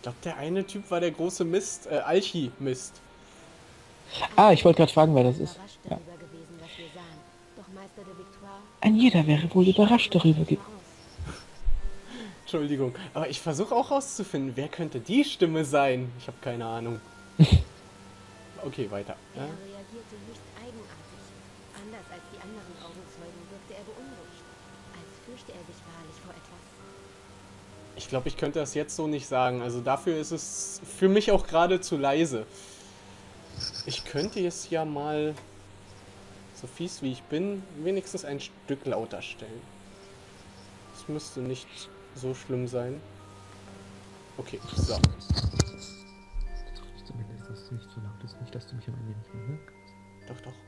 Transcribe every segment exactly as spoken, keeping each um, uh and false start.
glaube, der eine Typ war der große Mist, äh, Alchi-Mist. Ah, ich wollte gerade fragen, wer das ist. Ja. Gewesen, was wir sahen. Doch Meister de Victoire Ein jeder wäre wohl überrascht darüber gewesen. Entschuldigung, aber ich versuche auch rauszufinden, wer könnte die Stimme sein? Ich habe keine Ahnung. Okay, weiter. Er Ja? reagierte höchst eigenartig. Anders als die anderen Augenzeugen wirkte er beunruhigt, als fürchte er sich wahrlich vor etwas. Ich glaube, ich könnte das jetzt so nicht sagen. Also dafür ist es für mich auch gerade zu leise. Ich könnte es ja mal, so fies wie ich bin, wenigstens ein Stück lauter stellen. Das müsste nicht so schlimm sein. Okay, so. Zumindest, dass es nicht so laut ist, nicht, dass du mich am Ende nicht mehr hören kannst. Doch, doch.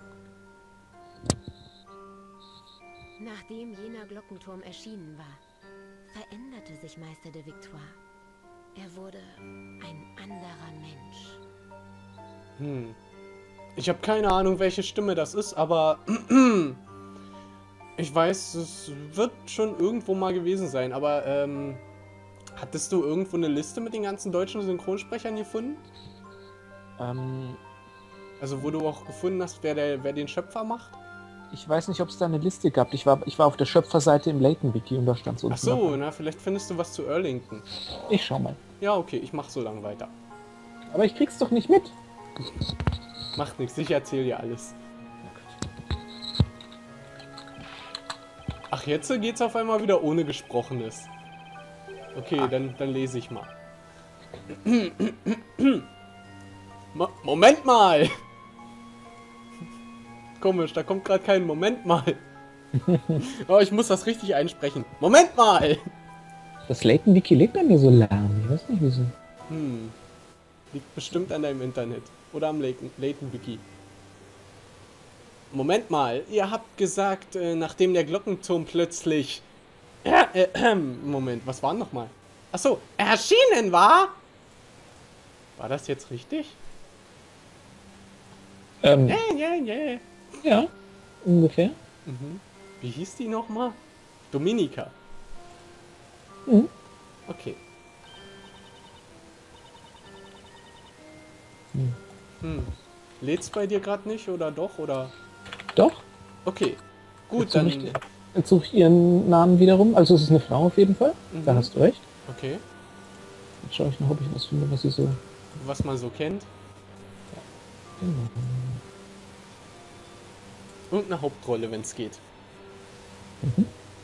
Nachdem jener Glockenturm erschienen war, veränderte sich Meister de Victoire. Er wurde ein anderer Mensch. Hm. Ich habe keine Ahnung, welche Stimme das ist, aber ich weiß, es wird schon irgendwo mal gewesen sein. Aber ähm, hattest du irgendwo eine Liste mit den ganzen deutschen Synchronsprechern gefunden? Ähm, Also wo du auch gefunden hast, wer, der, wer den Schöpfer macht? ich weiß nicht, ob es da eine Liste gab. Ich war, ich war auf der Schöpferseite im Layton-Wiki und da stand so. Ach so, na, vielleicht findest du was zu Erlington. Ich schau mal. Ja, okay, ich mach so lange weiter. Aber ich krieg's doch nicht mit. Macht nichts, ich erzähle dir alles. Ach, jetzt geht's auf einmal wieder ohne Gesprochenes. Okay, dann, dann lese ich mal. Mo Moment mal! Komisch, da kommt gerade kein Moment mal. Aber ich muss das richtig einsprechen. Moment mal! Das Layton-Wiki lebt bei mir so lahm. Ich weiß nicht wieso. Hm. Liegt bestimmt an deinem Internet. Oder am Layton-Wiki. Moment mal, ihr habt gesagt, äh, nachdem der Glockenturm plötzlich... Äh, äh, Moment, was war noch mal? Achso, erschienen war? War das jetzt richtig? Ähm, Yeah, yeah, yeah. ja, ungefähr. Mhm. Wie hieß die nochmal? Dominika. Mhm. Okay. Hm. Hm. Lädt's bei dir gerade nicht oder doch? Oder? Doch. Okay. Gut, Jetzt suche dann. ich, jetzt suche ich ihren Namen wiederum. Also es ist eine Frau auf jeden Fall. Mhm. Da hast du recht. Okay. Jetzt schaue ich noch, ob ich was finde, was sie so... Was man so kennt. Genau. Irgendeine Hauptrolle, wenn es geht. Mhm.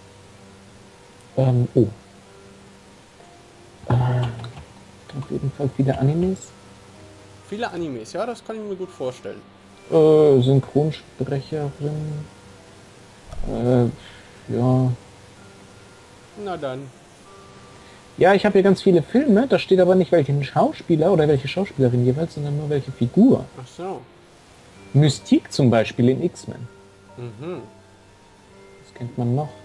Ähm, oh. Äh, auf jeden Fall viele Animes. Viele Animes, ja, das kann ich mir gut vorstellen. Äh, Synchronsprecherin. Äh, ja. Na dann. Ja, ich habe hier ganz viele Filme, da steht aber nicht welchen Schauspieler oder welche Schauspielerin jeweils, sondern nur welche Figur. Ach so. Mystique zum Beispiel in X-Men. Mhm. Das kennt man noch.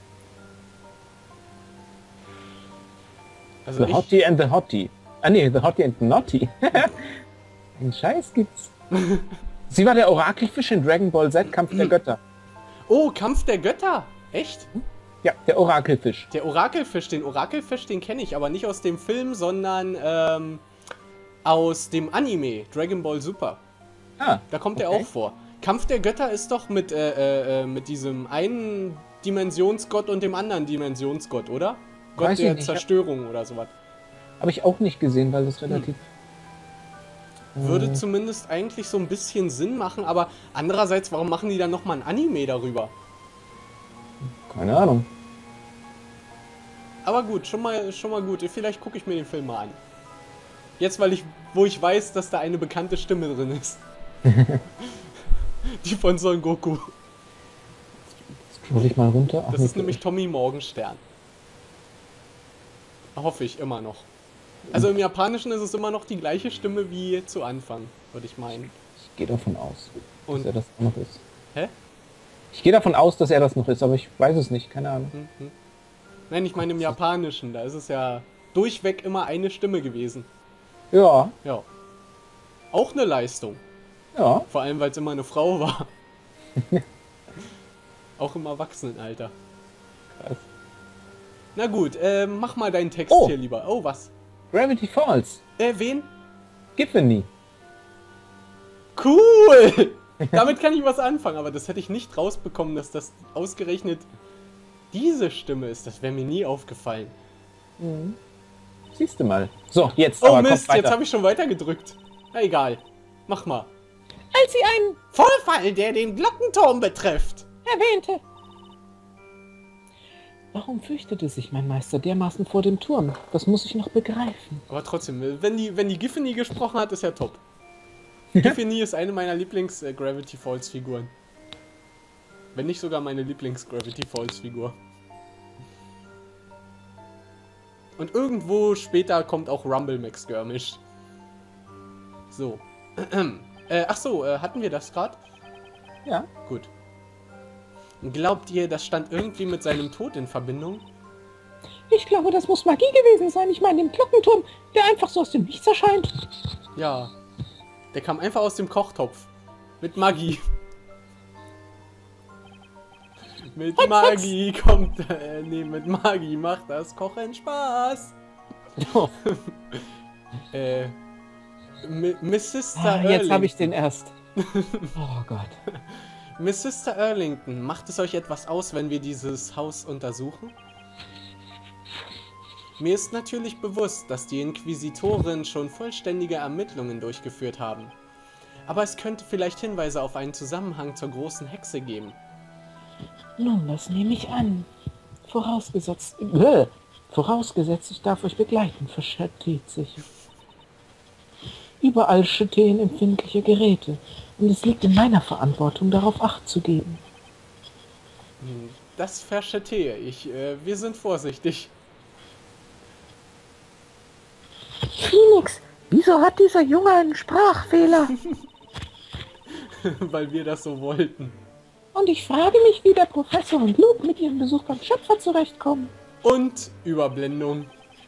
Also The ich, Hottie and the Hottie. Ah nee, The Hottie and the Naughty. Den Scheiß gibt's. Sie war der Orakelfisch in Dragon Ball Z, Kampf der Götter. Oh, Kampf der Götter! Echt? Ja, der Orakelfisch. Der Orakelfisch, den Orakelfisch, den kenne ich, aber nicht aus dem Film, sondern ähm, aus dem Anime, Dragon Ball Super. Ah, Da kommt er okay. auch vor. Kampf der Götter ist doch mit, äh, äh, mit diesem einen Dimensionsgott und dem anderen Dimensionsgott, oder? Gott Weiß ich der nicht, Zerstörung oder sowas. Habe ich auch nicht gesehen, weil das relativ... Würde äh, zumindest eigentlich so ein bisschen Sinn machen, aber andererseits, warum machen die dann nochmal ein Anime darüber? keine Ahnung. Aber gut, schon mal, schon mal gut. Vielleicht gucke ich mir den Film mal an. Jetzt, weil ich, wo ich weiß, dass da eine bekannte Stimme drin ist. Die von Son Goku. Scroll ich mal runter. Ach, Das nee, ist nämlich Tommy Morgenstern. Hoffe ich immer noch. Also im Japanischen ist es immer noch die gleiche Stimme wie zu Anfang, würde ich meinen. ich gehe davon aus, dass Und, er das noch ist. hä? Ich gehe davon aus, dass er das noch ist, aber ich weiß es nicht, keine Ahnung. Hm, hm. Nein, ich meine im Japanischen, da ist es ja durchweg immer eine Stimme gewesen. Ja, Ja. Auch eine Leistung. ja. Vor allem, weil es immer eine Frau war. Auch im Erwachsenenalter. Krass. Na gut, äh, mach mal deinen Text Oh. hier lieber. Oh, was? Gravity Falls. Äh, wen? Giffany. Cool! Damit kann ich was anfangen, aber das hätte ich nicht rausbekommen, dass das ausgerechnet diese Stimme ist. Das wäre mir nie aufgefallen. Mhm. Siehst du mal. So, jetzt Oh aber Mist, kommt jetzt weiter. habe ich schon weiter gedrückt. Na egal. Mach mal. Als sie einen Vorfall, der den Glockenturm betrifft. erwähnte. Warum fürchtete sich mein Meister dermaßen vor dem Turm? Das muss ich noch begreifen. Aber trotzdem, wenn die, wenn die Giffany gesprochen hat, ist ja top. Giffany ist eine meiner Lieblings-Gravity Falls-Figuren. Wenn nicht sogar meine Lieblings-Gravity Falls-Figur. Und irgendwo später kommt auch Rumble Max Skirmish. So. äh, ach so, äh, hatten wir das gerade? Ja. Gut. Glaubt ihr, das stand irgendwie mit seinem Tod in Verbindung? Ich glaube, das muss Magie gewesen sein. Ich meine, dem Glockenturm, der einfach so aus dem Nichts erscheint. Ja. Der kam einfach aus dem Kochtopf. Mit Magie. Mit Hex, Magie kommt... Äh, nee, mit Magie macht das Kochen Spaß. Oh. äh... Mi- Miss Sister Ah, jetzt habe ich Erlington. den erst. Oh Gott. Miss Sister Erlington, macht es euch etwas aus, wenn wir dieses Haus untersuchen? Mir ist natürlich bewusst, dass die Inquisitoren schon vollständige Ermittlungen durchgeführt haben. Aber es könnte vielleicht Hinweise auf einen Zusammenhang zur großen Hexe geben. Nun, das nehme ich an. Vorausgesetzt... Äh, vorausgesetzt, ich darf euch begleiten, verschätzt sich. Überall stehen empfindliche Geräte. Und es liegt in meiner Verantwortung, darauf Acht zu geben. Das verschätze ich. Äh, wir sind vorsichtig. Phoenix, wieso hat dieser Junge einen Sprachfehler? Weil wir das so wollten. Und ich frage mich, wie der Professor und Luke mit ihrem Besuch beim Schöpfer zurechtkommen. Und Überblendung.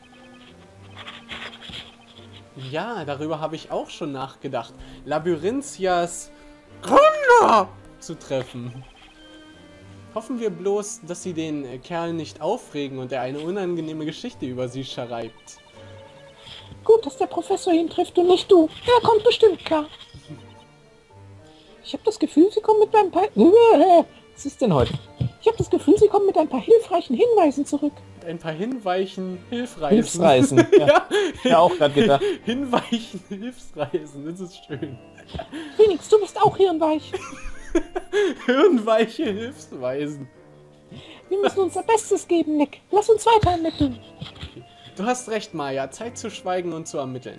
Ja, darüber habe ich auch schon nachgedacht. Labyrinthias Gründer zu treffen. Hoffen wir bloß, dass sie den Kerl nicht aufregen und er eine unangenehme Geschichte über sie schreibt. Gut, dass der Professor ihn trifft und nicht du. Er kommt bestimmt klar. Ich habe das Gefühl, sie kommen mit ein paar... Was ist denn heute? Ich habe das Gefühl, sie kommen mit ein paar hilfreichen Hinweisen zurück. Mit ein paar Hinweichen, Hilfreisen. Hilfsreisen. Ja, ja, ja auch gerade gedacht. Hinweichen, Hilfsreisen, das ist schön. Phoenix, du bist auch hirnweich. Hirnweiche Hilfsweisen. Wir müssen unser Bestes geben, Nick. Lass uns weiter ermitteln. Du hast recht, Maya. Zeit zu schweigen und zu ermitteln.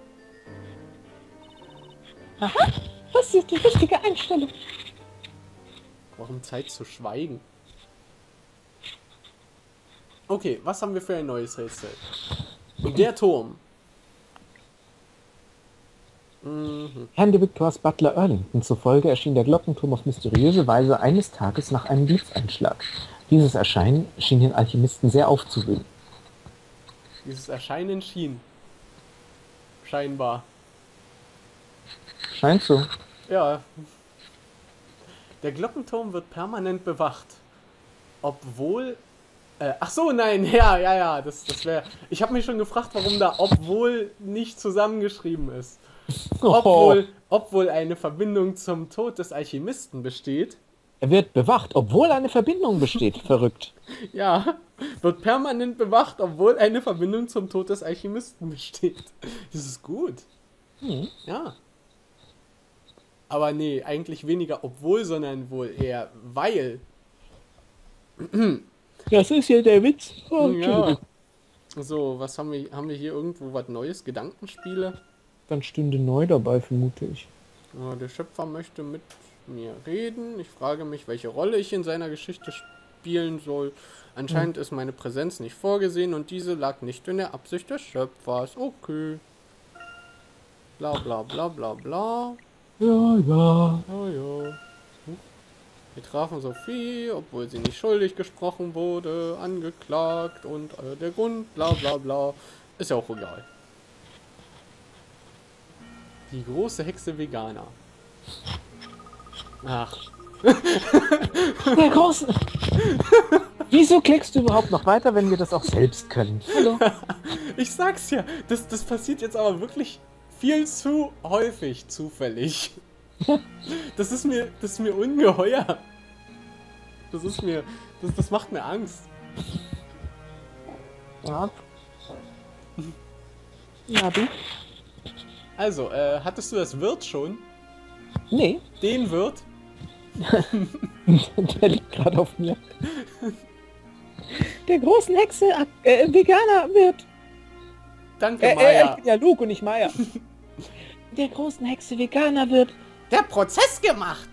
Aha, das ist die richtige Einstellung. Warum Zeit zu schweigen? Okay, was haben wir für ein neues Rätsel? Der Turm. Mhm. Herrn de Victoires Butler Erlington zufolge erschien der Glockenturm auf mysteriöse Weise eines Tages nach einem Blitzeinschlag. Dieses Erscheinen schien den Alchemisten sehr aufzuwühlen. Dieses Erscheinen schien. Scheinbar. Scheint so. Ja. Der Glockenturm wird permanent bewacht. Obwohl... Äh, ach so, nein, ja, ja, ja, das, das wäre... Ich habe mich schon gefragt, warum da obwohl nicht zusammengeschrieben ist. Obwohl, obwohl eine Verbindung zum Tod des Alchemisten besteht. Er wird bewacht, obwohl eine Verbindung besteht. Verrückt. Ja, wird permanent bewacht, obwohl eine Verbindung zum Tod des Alchemisten besteht. Das ist gut. Hm. Ja. Aber nee, eigentlich weniger obwohl, sondern wohl eher weil. Das ist ja der Witz. Oh, Ja. So, was haben wir? Haben wir hier irgendwo was Neues? Gedankenspiele? Dann stünde neu dabei, vermute ich. Ja, der Schöpfer möchte mit mir reden. Ich frage mich, welche Rolle ich in seiner Geschichte spielen soll. Anscheinend hm. ist meine Präsenz nicht vorgesehen und diese lag nicht in der Absicht des Schöpfers. Okay. Bla bla bla bla bla. Ja, ja. Ja, ja. Wir trafen Sophie, obwohl sie nicht schuldig gesprochen wurde, angeklagt und äh, der Grund, bla bla bla. Ist ja auch egal. Die große Hexe Veganer. Ach. Der große... Wieso klickst du überhaupt noch weiter, wenn wir das auch selbst können? Hallo? Ich sag's ja, das, das passiert jetzt aber wirklich viel zu häufig zufällig. Das ist mir, das ist mir ungeheuer. Das ist mir, das, das macht mir Angst. Ja. Ja, du? Also, äh, hattest du das Wirt schon? Nee, Den Wirt? der liegt gerade auf mir. Der großen Hexe, äh, Veganer wird. Danke, Äh, äh, Maya. ich bin ja Luke und nicht Maya. Der großen Hexe Veganer wird. Der Prozess gemacht!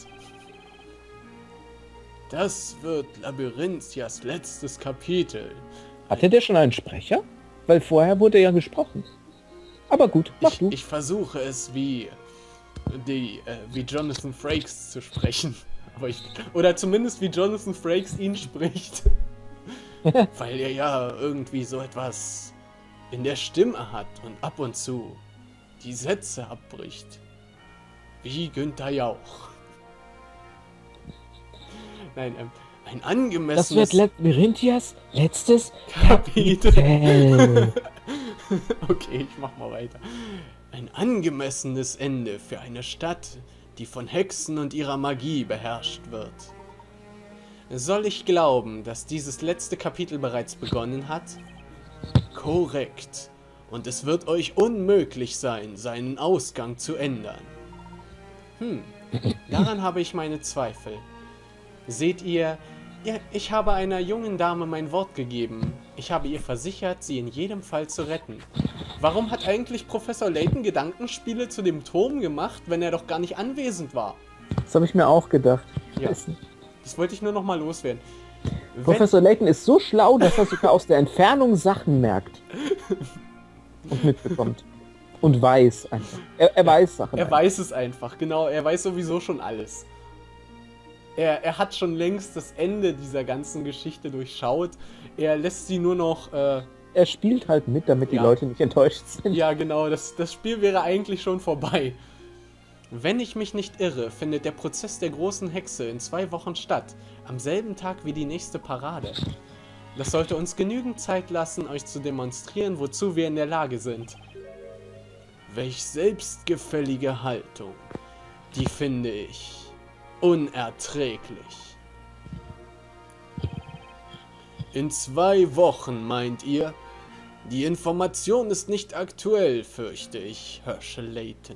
Das wird Labyrinthias letztes Kapitel. Hatte der schon einen Sprecher? Weil vorher wurde ja gesprochen. Aber gut, mach Ich, du. ich versuche es wie die, äh, wie Jonathan Frakes zu sprechen. Aber ich, oder zumindest wie Jonathan Frakes ihn spricht. Weil er ja irgendwie so etwas in der Stimme hat und ab und zu die Sätze abbricht. Wie Günther Jauch. Nein, ähm, ein Das angemessenes wird Labyrinthias letztes Kapitel. Kapitel. Okay, ich mach mal weiter. Ein angemessenes Ende für eine Stadt, die von Hexen und ihrer Magie beherrscht wird. Soll ich glauben, dass dieses letzte Kapitel bereits begonnen hat? Korrekt. Und es wird euch unmöglich sein, seinen Ausgang zu ändern. Hm, daran habe ich meine Zweifel. Seht ihr, ja, ich habe einer jungen Dame mein Wort gegeben. Ich habe ihr versichert, sie in jedem Fall zu retten. Warum hat eigentlich Professor Layton Gedankenspiele zu dem Turm gemacht, wenn er doch gar nicht anwesend war? Das habe ich mir auch gedacht. Ja. Ist- Das wollte ich nur noch mal loswerden. Wenn, Professor Layton ist so schlau, dass er sogar aus der Entfernung Sachen merkt. Und mitbekommt. Und weiß einfach. Er, er weiß Sachen. er einfach. weiß es einfach, genau. Er weiß sowieso schon alles. Er, er hat schon längst das Ende dieser ganzen Geschichte durchschaut. Er lässt sie nur noch... Äh, Er spielt halt mit, damit die Ja. Leute nicht enttäuscht sind. ja, genau, das, das Spiel wäre eigentlich schon vorbei. Wenn ich mich nicht irre, findet der Prozess der großen Hexe in zwei Wochen statt. Am selben Tag wie die nächste Parade. Das sollte uns genügend Zeit lassen, euch zu demonstrieren, wozu wir in der Lage sind. Welch selbstgefällige Haltung. Die finde ich unerträglich. In zwei Wochen, meint ihr? Die Information ist nicht aktuell, fürchte ich, Herschel Layton.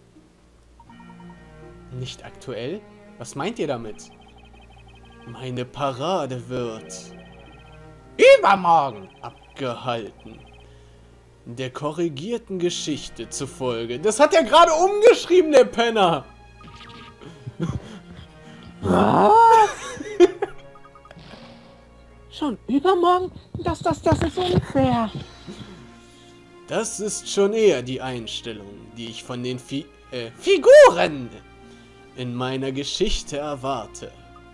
Nicht aktuell? Was meint ihr damit? Meine Parade wird übermorgen abgehalten. Der korrigierten Geschichte zufolge. Das hat er gerade umgeschrieben, der Penner! Was? Schon übermorgen? Das, das, das ist unfair. Das ist schon eher die Einstellung, die ich von den Fi äh, Figuren in meiner Geschichte erwarte.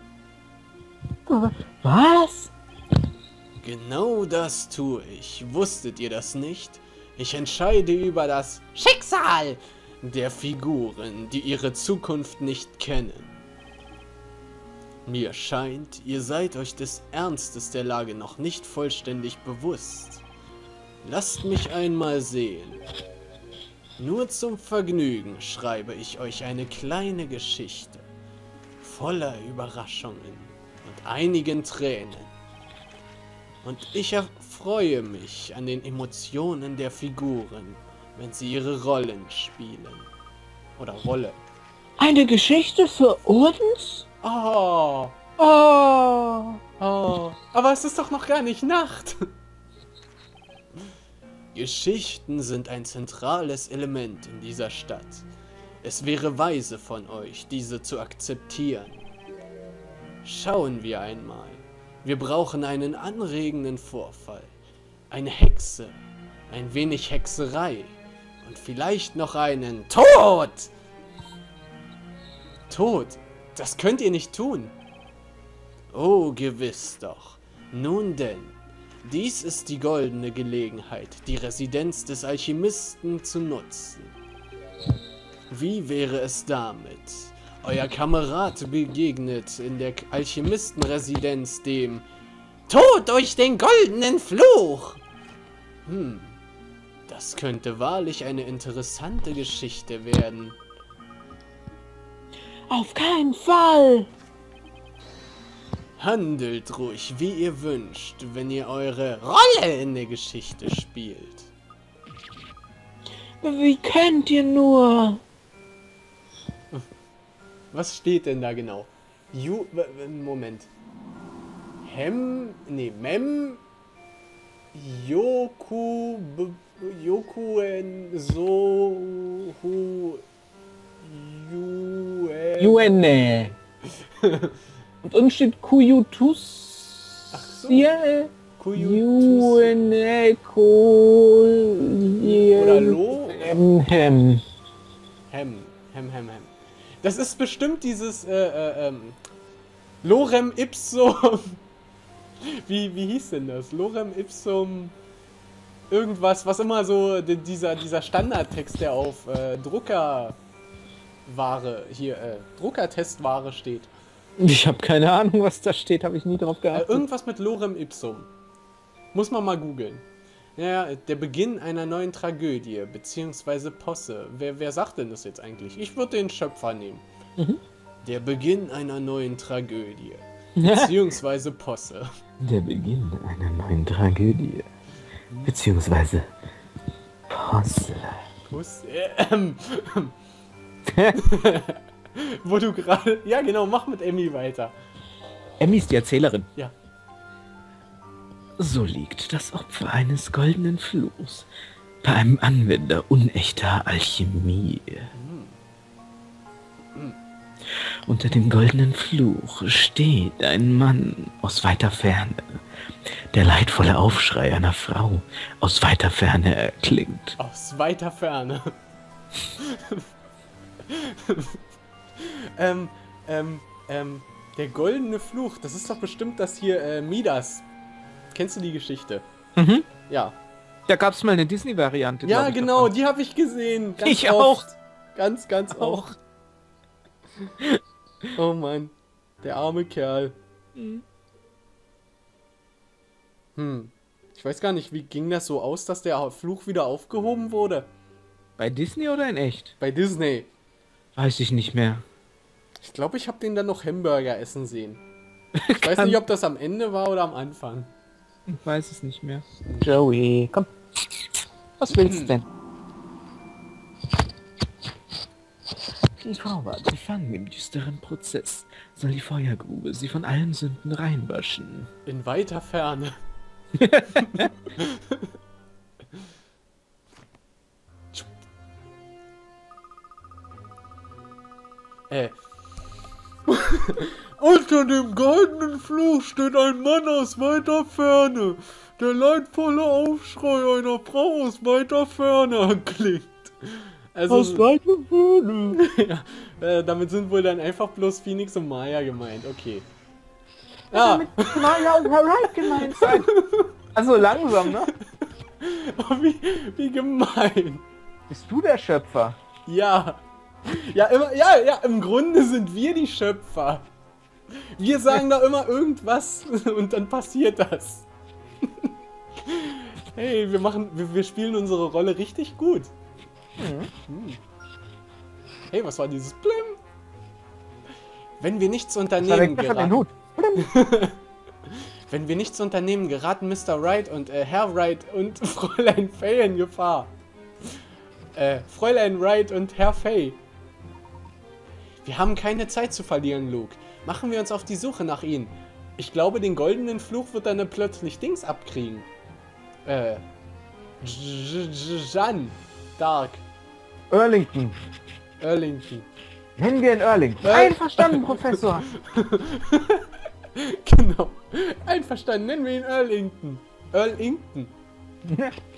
Was? Genau das tue ich. Wusstet ihr das nicht? Ich entscheide über das Schicksal der Figuren, die ihre Zukunft nicht kennen. Mir scheint, ihr seid euch des Ernstes der Lage noch nicht vollständig bewusst. Lasst mich einmal sehen. Nur zum Vergnügen schreibe ich euch eine kleine Geschichte, voller Überraschungen und einigen Tränen. Und ich erfreue mich an den Emotionen der Figuren, wenn sie ihre Rollen spielen. Oder Rolle. Eine Geschichte für uns? Oh, Oh. oh, aber es ist doch noch gar nicht Nacht. Geschichten sind ein zentrales Element in dieser Stadt. Es wäre weise von euch, diese zu akzeptieren. Schauen wir einmal. Wir brauchen einen anregenden Vorfall. Eine Hexe, ein wenig Hexerei und vielleicht noch einen Tod! Tod? Das könnt ihr nicht tun. Oh, gewiss doch. Nun denn, dies ist die goldene Gelegenheit, die Residenz des Alchemisten zu nutzen. Wie wäre es damit? Euer Kamerad begegnet in der Alchemistenresidenz dem Tod durch den goldenen Fluch! Hm, das könnte wahrlich eine interessante Geschichte werden. Auf keinen Fall! Handelt ruhig, wie ihr wünscht, wenn ihr eure Rolle in der Geschichte spielt. Wie könnt ihr nur? Was steht denn da genau? Ju... Moment. Hem... Nee, Mem... Yoku... B, Yokuen... So... Hu... Yuen... Juene. Und uns steht Kuyutus. Ach so. Kuyutus. Juene Ko... Oder Lo? Hem. Hem. Hem. Hem, hem, hem. Das ist bestimmt dieses, äh, äh, ähm... Lorem Ipsum... Wie, wie hieß denn das? Lorem Ipsum... Irgendwas, was immer so die, dieser, dieser Standardtext, der auf äh, Druckerware, hier, äh, Druckertestware steht. Ich habe keine Ahnung, was da steht, habe ich nie drauf Äh, geachtet. irgendwas mit Lorem Ipsum. Muss man mal googeln. Ja, der Beginn einer neuen Tragödie, beziehungsweise Posse. Wer, wer sagt denn das jetzt eigentlich? Ich würde den Schöpfer nehmen. Mhm. Der Beginn einer neuen Tragödie, beziehungsweise Posse. Der Beginn einer neuen Tragödie. Beziehungsweise Posse. Posse. Ähm. Wo du gerade... Ja, genau, mach mit Emmy weiter. Emmy ist die Erzählerin. Ja. So liegt das Opfer eines goldenen Fluchs bei einem Anwender unechter Alchemie. Unter dem goldenen Fluch steht ein Mann aus weiter Ferne. Der leidvolle Aufschrei einer Frau aus weiter Ferne erklingt. Aus weiter Ferne. ähm, ähm, ähm, der goldene Fluch, das ist doch bestimmt das hier, äh, Midas. Kennst du die Geschichte? Mhm. Ja. Da gab es mal eine Disney-Variante. Ja, ich, genau, davon. die habe ich gesehen. Ganz Ich oft. auch. Ganz, ganz Auch. oft. Oh Mann, der arme Kerl. Mhm. Hm. Ich weiß gar nicht, wie ging das so aus, dass der Fluch wieder aufgehoben wurde? Bei Disney oder in echt? Bei Disney. Weiß ich nicht mehr. Ich glaube, ich habe den dann noch Hamburger essen sehen. Ich weiß nicht, ob das am Ende war oder am Anfang. Ich weiß es nicht mehr. Joey, komm. Was willst du denn? Die Frau war gefangen im düsteren Prozess. Soll die Feuergrube sie von allen Sünden reinwaschen? In weiter Ferne. äh. Unter dem goldenen Fluch steht ein Mann aus weiter Ferne. Der leidvolle Aufschrei einer Frau aus weiter Ferne klingt. Also, Aus weiter Ferne. ja, äh, damit sind wohl dann einfach bloß Phoenix und Maya gemeint. Okay. Ja. Damit Maya und Harriet gemeint sein. Also langsam, ne? Oh, wie, wie gemein. Bist du der Schöpfer? Ja. Ja, immer, ja, ja, im Grunde sind wir die Schöpfer. Wir sagen da immer irgendwas und dann passiert das. Hey, wir machen, wir, wir spielen unsere Rolle richtig gut. Mhm. Hey, was war dieses Blim? Wenn wir nichts unternehmen geraten... Wenn wir nichts unternehmen, geraten Mister Wright und äh, Herr Wright und Fräulein Fay in Gefahr. Äh, Fräulein Wright und Herr Fay. Wir haben keine Zeit zu verlieren, Luke. Machen wir uns auf die Suche nach ihnen. Ich glaube, den goldenen Fluch wird dann plötzlich Dings abkriegen. Äh. Jan. Dark. Earlington. Earlington. Nennen wir ihn Earlington. Earl- Einverstanden, Professor. Genau. Einverstanden, nennen wir ihn Earlington. Earlington.